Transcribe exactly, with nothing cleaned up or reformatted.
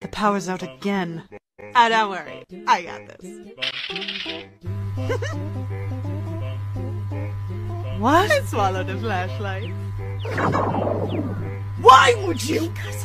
The power's out again. Ah, don't worry. I got this. What? I swallowed a flashlight. Why would you? Because